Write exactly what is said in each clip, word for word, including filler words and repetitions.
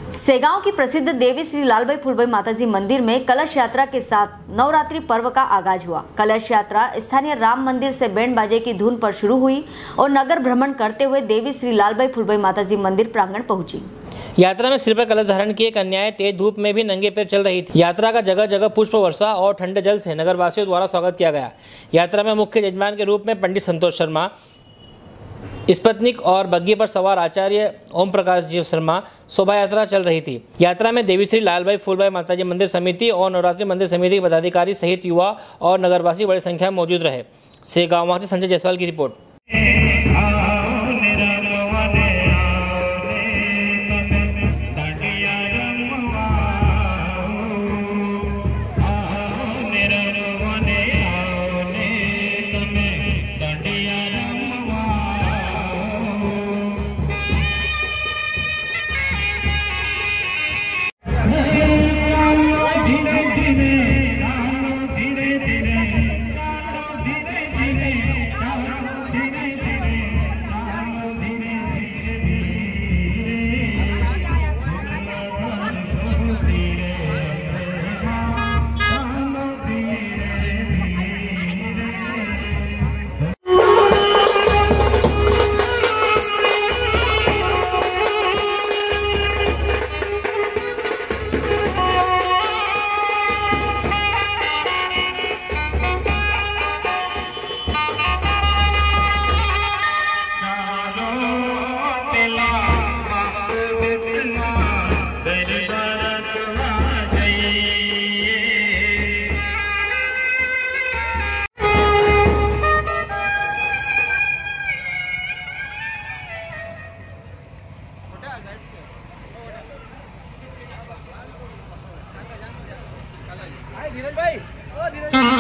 सेगांव की प्रसिद्ध देवी श्री लालबाई फूलबाई माताजी मंदिर में कलश यात्रा के साथ नवरात्रि पर्व का आगाज हुआ। कलश यात्रा स्थानीय राम मंदिर से बैंड बाजे की धुन पर शुरू हुई और नगर भ्रमण करते हुए देवी श्री लालबाई फूलबाई माताजी मंदिर प्रांगण पहुंची। यात्रा में सिर पर कलश धारण किए कन्याएं तेज धूप में भी नंगे पैर चल रही थी। यात्रा का जगह जगह पुष्प वर्षा और ठंडे जल से नगरवासियों द्वारा स्वागत किया गया। यात्रा में मुख्य यजमान के रूप में पंडित संतोष शर्मा, स्पत्निक और बग्घी पर सवार आचार्य ओम प्रकाश जी शर्मा शोभा यात्रा चल रही थी। यात्रा में देवी श्री लालबाई फूलबाई माताजी मंदिर समिति और नवरात्रि मंदिर समिति के पदाधिकारी सहित युवा और नगरवासी बड़ी संख्या में मौजूद रहे। सेगांव से संजय जायसवाल की रिपोर्ट। धीरज भाई, ओ धीरज भाई।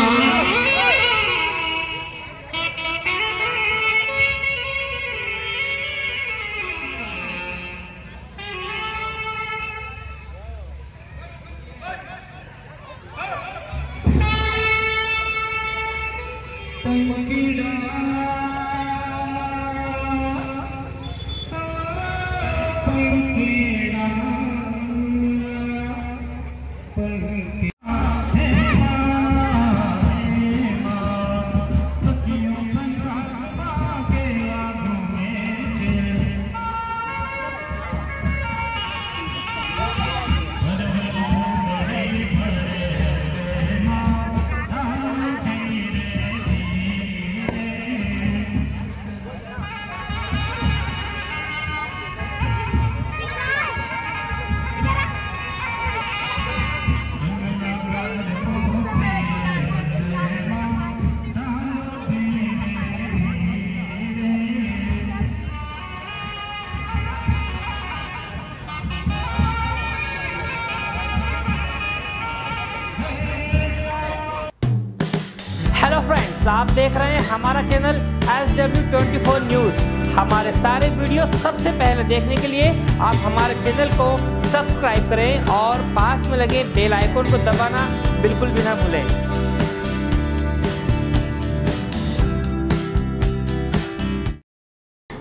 हेलो फ्रेंड्स, आप देख रहे हैं हमारा channel S W twenty four news. हमारे सारे वीडियो सबसे पहले देखने के लिए आप हमारे चैनल को सब्सक्राइब करें और पास में लगे बेल आइकन को दबाना बिल्कुल भी ना भूलें।